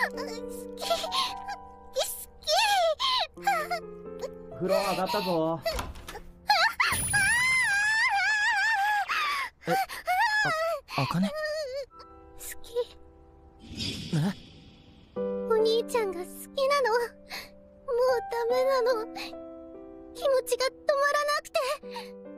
好き。 風呂上がったぞ。 え、あかね。 好き。お兄ちゃんが好きなの。もうダメなの。気持ちが止まらなくて。